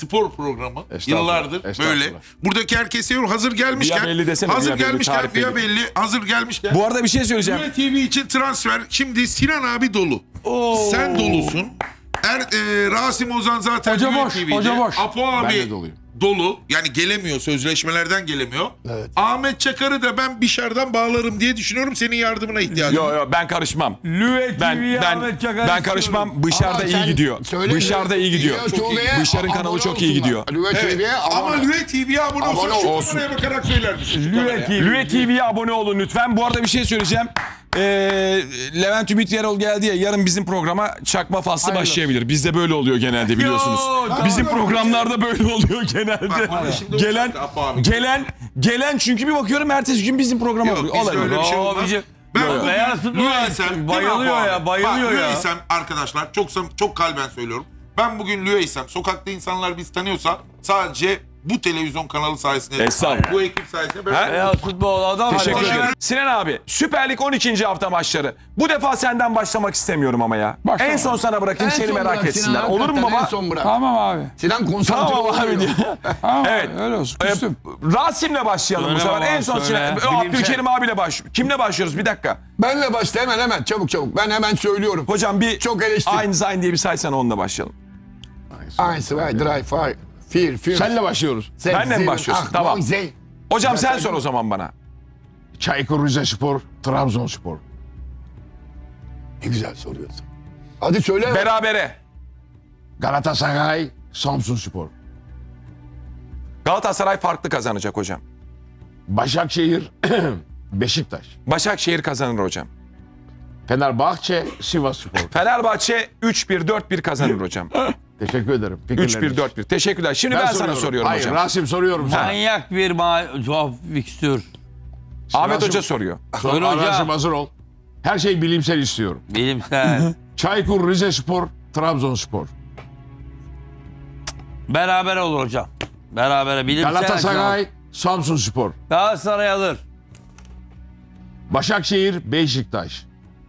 spor programı. Estağfurullah, Yıllardır estağfurullah. böyle. Buradaki herkes yiyor. Hazır gelmişken. Belli desene, hazır Via Belli, gelmişken. tarif Via belli. Belli. Hazır gelmişken. Bu arada bir şey söyleyeceğim. Lüle TV için transfer. Şimdi Sinan abi dolu. Sen dolusun. Rasim Ozan zaten Hoca Lüle boş, TV'de. hoca boş. Apo Ben abi de doluyum. dolu. Yani gelemiyor. Sözleşmelerden gelemiyor. Evet. Ahmet Çakar'ı da ben Bişar'dan bağlarım diye düşünüyorum. Senin yardımına ihtiyacım var. Yo ben karışmam. Lüle TV'ye Ben Ahmet Çakar ben karışmam. Bışar da Ama iyi sen gidiyor. söyle, Bışar da iyi gidiyor. Bışar'ın kanalı çok iyi gidiyor. Lüve TV'ye Ama Lüle TV'ye abone Abone olsun. Şu olsun. kameraya bakarak söyler misin? Lüle TV. Lüle TV'ye abone olun lütfen. Bu arada bir şey söyleyeceğim. Levent Ümit Yarol geldi ya, yarın bizim programa çakma faslı başlayabilir. Bizde böyle oluyor genelde, biliyorsunuz. Bizim programlarda böyle oluyor genelde. Gelen çünkü bir bakıyorum ertesi gün bizim programa Yok, oluyor. bizde Olay öyle bir şey Bravo olmaz. bici. Ben Yok, bugün beyaz futbol Lüeysem, değil mi bayılıyor Apo ya, abi? bayılıyor Bak, ya. Lüeysem arkadaşlar çok kalben söylüyorum. Ben bugün Lüeysem, sokakta insanlar biz tanıyorsa sadece bu televizyon kanalı sayesinde. Estağfurullah. Bu ekip sayesinde. Ben Beyaz futbol adam. Teşekkür Hadi. ederim. Sinan abi, Süper Lig 12. hafta maçları. Bu defa senden başlamak istemiyorum ama ya. Başla. En son sana bırakayım, En seni son merak bırak etsinler. Sinan, Olur mu hakikaten baba? en son bırak. Tamam abi. Sinan konsantre Tamam abi oluyor. diye. Tamam Evet. öyle olsun. Küstüm. Rasim'le başlayalım Söyle bu sefer. baba, En son söyle. Abdülkerim abiyle Kimle başlıyoruz? Bir dakika. Benle başla hemen çabuk. Ben hemen söylüyorum. Hocam bir Çok eleştir. Einstein diye bir saysan onunla başlayalım. 1, 2, 3, 4, 5. Senle başlıyoruz. Benle mi başlıyorsun? Tamam. Hocam sen sor o zaman bana. Çaykur Rizespor, Trabzonspor. Ne güzel soruyorsun. Hadi söyle. Berabere. Galatasaray, Samsunspor. Galatasaray farklı kazanacak hocam. Başakşehir, Beşiktaş. Başakşehir kazanır hocam. Fenerbahçe, Sivasspor. Fenerbahçe 3-1, 4-1 kazanır hocam. Teşekkür ederim. 3-1, 4-1. Teşekkürler. Şimdi ben sana soruyorum. soruyorum Hayır, hocam. Rasim soruyorum sana. Manyak bir fikstür. Ahmet Rasim- Hoca soruyor. Söyle hocam. Rasim hazır ol. Her şey bilimsel istiyorum. Bilimsel. Çaykur Rizespor, Trabzonspor. Beraber olur hocam. Beraber bilimsel. Galatasaray, Samsunspor. Galatasaray alır. Başakşehir, Beşiktaş.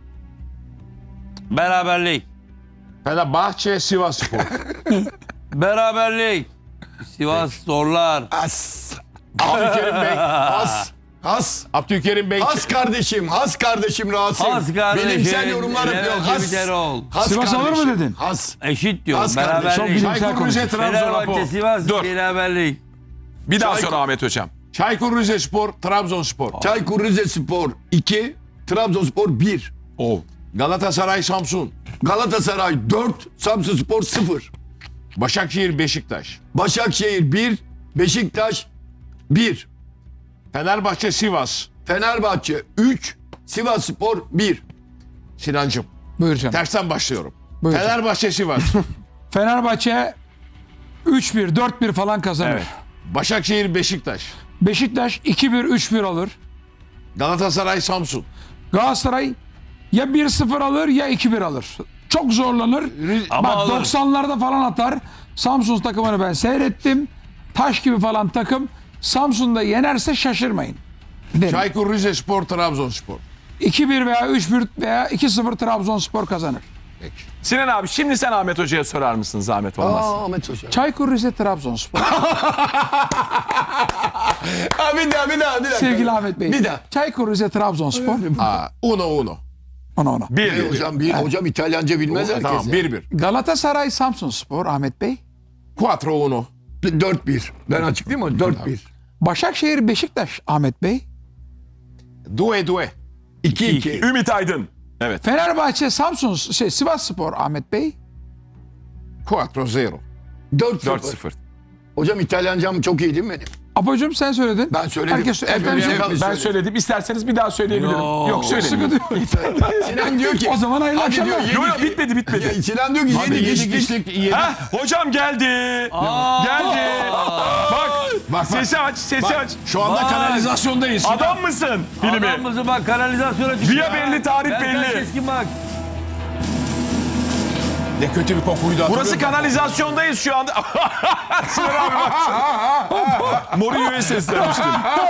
Beraberlik. Fenerbahçe, Sivasspor. Beraberlik. Sivas zorlar. As. Abdülkerim Bey. Has. Abdülkerim Bey. Has kardeşim Rasim. Has kardeşim. Bilimsel yorumlar yapıyor. Levent Has. Erol. Has Sivas alır mı kardeşim. dedin? Has. Eşit diyor. Has kardeşim. Beraberlik. Çaykur Rize, Trabzon, Apo. Fenerbahçe, Sivas Dur. beraberlik. Bir daha sor Ahmet Hocam. Çaykur Rizespor, Trabzonspor. Çaykur Rizespor 2, Trabzonspor 1. Galatasaray, Samsun. Galatasaray 4, Samsunspor 0. Başakşehir, Beşiktaş. Başakşehir 1, Beşiktaş 1. Fenerbahçe, Sivas. Fenerbahçe 3, Sivasspor 1. Sinancım, Buyur canım. tersten başlıyorum. Buyur. Fenerbahçe, Sivas. Fenerbahçe 3-1, 4-1 falan kazanır. Evet. Başakşehir, Beşiktaş. Beşiktaş 2-1, 3-1 alır. Galatasaray, Samsun. Galatasaray ya 1-0 alır ya 2-1 alır. Çok zorlanır. Ama Bak alır. 90'larda falan atar. Samsun takımını ben seyrettim. Taş gibi falan takım. Samsun'da yenerse şaşırmayın. Derim. Çaykur Rizespor, Trabzonspor. 2-1 veya 3-1 veya 2-0 Trabzonspor kazanır. Sinan abi şimdi sen Ahmet Hoca'ya sorar mısın, zahmet olmaz. Ahmet Hoca. Çaykur Rize Trabzonspor. Bir daha. Sevgili Ahmet Bey. Bir daha. Çaykur Rize Trabzonspor. Uno. Ona. 1-1. Hocam İtalyanca bilmez herkes. Tamam, 1-1. Galatasaray Samsunspor Ahmet Bey. 4-1. 4-1. Ben açıklayayım mı? 4-1. Başakşehir Beşiktaş Ahmet Bey. 2-2. 2-2. Ümit Aydın. Evet. Fenerbahçe Sivasspor Ahmet Bey. 4-0. 4-0. 4-0. Hocam İtalyancam çok iyi değil mi benim? Apocuğum sen söyledin. Ben söyledim. Herkes Hepimiz hepimiz- Ben söyledim. İsterseniz bir daha söyleyebilirim. Yok söylemeyin. Sıkıntı yok. Sinan diyor ki. O zaman hayırlı hadi diyor, akşamlar. Yok bitmedi. Sinan diyor ki Hadi 7 7 geçtik. kişilik. Hocam geldi. Geldi. Bak sesi aç. Şu anda kanalizasyondayız. Adam mısın? Filmi. Adamımızı bak kanalizasyona çıkıyor. Via belli, tarih Berkay belli. Keskin bak. Ne kötü bir kokuydu. Burası kanalizasyondayız şu anda. Sinan abi bak. Mourinho'ya seslenmiştim.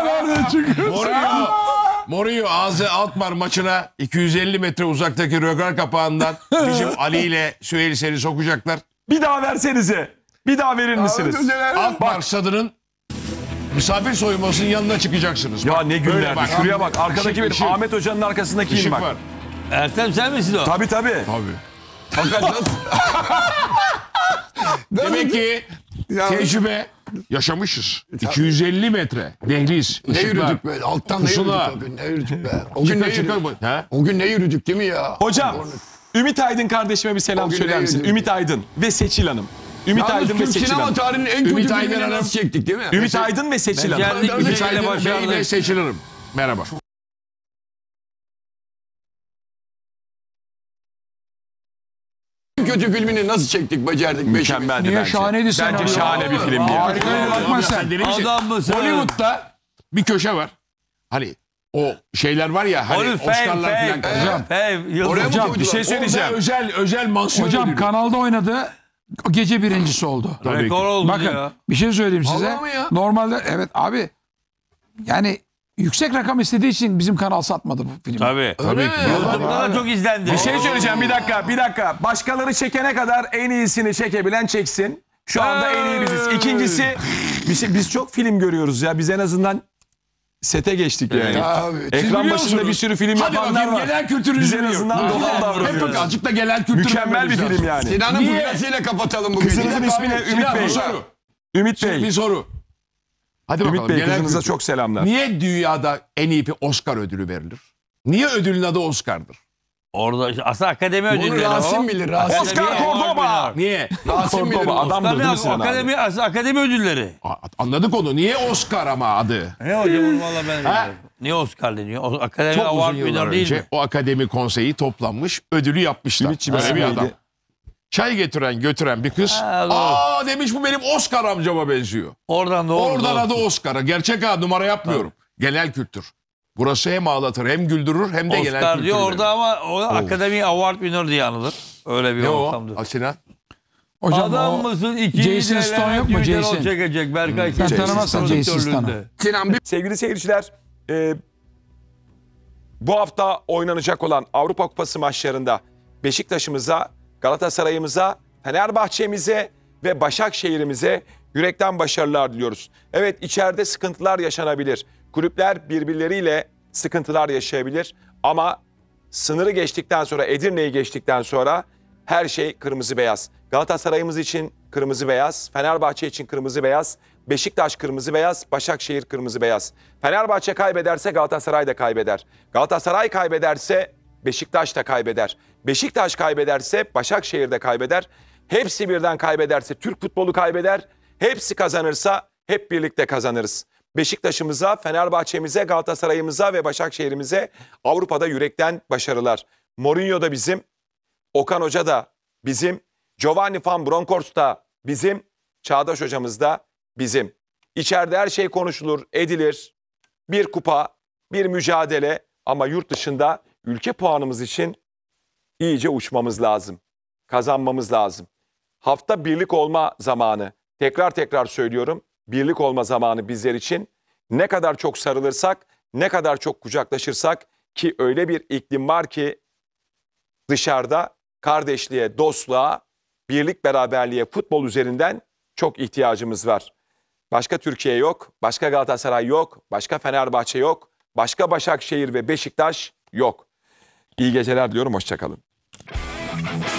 Mourinho AZ Alkmaar maçına 250 metre uzaktaki rögar kapağından bizim Ali ile Süheyl seni sokacaklar. Bir daha versenize. Bir daha verir misiniz? Alkmaar stadının misafir soyunmasının yanına çıkacaksınız. Ya Bak, ne böyle günlerdi. bak. Şuraya bak. Arkadaki benim Işık. Ahmet Hoca'nın arkasındakiyim Işık bak. var. Ertem sen misin o? Tabii. Tabii. Demek ki tecrübe yaşamışız. 250 metre dehliz. Ne ışıklar. yürüdük be? Alttan ne Pusula. yürüdük o gün? Ne yürüdük be? O gün ne Çıka çıka yürüdük? bu. Ha? O gün ne yürüdük değil mi ya? Hocam Ümit Aydın kardeşime bir selam O gün söyler ne misin? yürüdük? Ümit Aydın ve Seçil Hanım. Ümit Yalnız Aydın ve Türk Seçil sinema Hanım. tarihinin en kötü Ümit Aydın filmini Hanım. nasıl çektik değil mi? Ümit Aydın ve Seçil Hanım. Becerdik, Ümit güzel Aydın Bey başardık. ve Seçil Hanım. Merhaba. En kötü filmini nasıl çektik, becerdik? Mükemmeldi Niye bence. şahaneydi sen Bence abi? şahane bir filmdi. yani. Harikaydı, bakma sen. Adam mısın? Hollywood'da bir köşe var. Hani o şeyler var ya hani Oğlum Oscar'lar falan. Hocam, Oraya mı Hocam koydular? bir şey söyleyeceğim. Özel mansiyon Hocam ödülü. kanalda oynadı. O gece birincisi oldu. Tabii ki. Rekor oldu Bakın ya. bir şey söyleyeyim size. Vallahi mi ya? Normalde evet abi yani yüksek rakam istediği için bizim kanal satmadı bu filmi. Tabii. Tabii ki. YouTube'da da çok izlendi. Bir şey söyleyeceğim bir dakika. Başkaları çekene kadar en iyisini çekebilen çeksin. Şu anda en iyi biziz. İkincisi biz çok film görüyoruz ya. Biz en azından sete geçtik yani. Abi, Siz Ekran biliyor başında musunuz? bir sürü film Hadi yapanlar bakayım var. genel kültürünüzü Biz en biliyorum. azından doğal Hep davranıyoruz. azıcık da genel kültür Mükemmel bir vermemiz film lazım. yani. Sinan'ın Niye? fırlasıyla kapatalım bu geceyi. Kızınızın ismi ne? Ümit Sinan, Bey. bir soru. Ümit Bey. Bir soru. Hadi bakalım. Ümit Bey genel kızınıza kültür. çok selamlar. Niye dünyada en iyi bir Oscar ödülü verilir? Niye ödülün adı Oscar'dır? Orada işte aslında akademi Bunu ödülleri Rasim o. bilir. Rasim. Oscar Cordoba. Niye? Rasim bilir. Cordoba adamdır değil mi Tabii Sinan abi? akademi, aslında akademi ödülleri. Anladık onu. Niye Oscar ama adı? Ne hocam onu valla ben Ha? bilmiyorum. Niye Oscar deniyor? O akademi Çok award uzun yıllar winner değil önce mi? o akademi konseyi toplanmış, ödülü yapmışlar. Ümitçi Böyle bir neydi? adam. Çay götüren bir kız. Ha, doğru. Aa demiş bu benim Oscar amcama benziyor. Oradan doğru. Oradan doğru. adı Oscar'a. Gerçek adı numara yapmıyorum. Genel kültür. Burası hem ağlatır hem güldürür hem de genel Oscar kültür diyor verir. orada ama o akademi award winner diye anılır. Öyle bir Ne o? ortamdır. Asinan? Hocam Adam o mısın? İkinci Jason de Stone yok mu, Levent Jason? Yumuşak çekecek. Berkay Sen Jason tanımazsın Stone Jason Stone'u. prodüktörlüğünde. Sinan bir Sevgili seyirciler, bu hafta oynanacak olan Avrupa Kupası maçlarında Beşiktaş'ımıza, Galatasaray'ımıza, Fenerbahçe'mize ve Başakşehir'imize yürekten başarılar diliyoruz. Evet içeride sıkıntılar yaşanabilir. Kulüpler birbirleriyle sıkıntılar yaşayabilir ama sınırı geçtikten sonra, Edirne'yi geçtikten sonra her şey kırmızı beyaz. Galatasaray'ımız için kırmızı beyaz, Fenerbahçe için kırmızı beyaz, Beşiktaş kırmızı beyaz, Başakşehir kırmızı beyaz. Fenerbahçe kaybederse Galatasaray da kaybeder. Galatasaray kaybederse Beşiktaş da kaybeder. Beşiktaş kaybederse Başakşehir de kaybeder. Hepsi birden kaybederse Türk futbolu kaybeder. Hepsi kazanırsa hep birlikte kazanırız. Beşiktaş'ımıza, Fenerbahçe'mize, Galatasaray'ımıza ve Başakşehir'imize Avrupa'da yürekten başarılar. Mourinho da bizim, Okan Hoca da bizim, Giovanni Van Bronckhorst da bizim, Çağdaş Hocamız da bizim. İçeride her şey konuşulur, edilir. Bir kupa, bir mücadele ama yurt dışında ülke puanımız için iyice uçmamız lazım. Kazanmamız lazım. Hafta birlik olma zamanı. Tekrar söylüyorum. Birlik olma zamanı bizler için. Ne kadar çok sarılırsak, ne kadar çok kucaklaşırsak ki öyle bir iklim var ki dışarıda kardeşliğe, dostluğa, birlik beraberliğe futbol üzerinden çok ihtiyacımız var. Başka Türkiye yok, başka Galatasaray yok, başka Fenerbahçe yok, başka Başakşehir ve Beşiktaş yok. İyi geceler diliyorum, hoşça kalın.